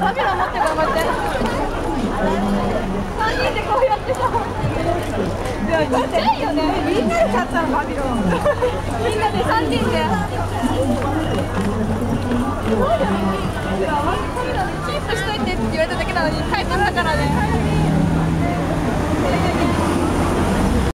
カメラ持って頑張って。3人でこうやってさ。いや、だってよね。みんなで買ったのバビロン。みんなで3人で。すごいよね。カメラキープしといてって言われただけなのに買い取ったからね。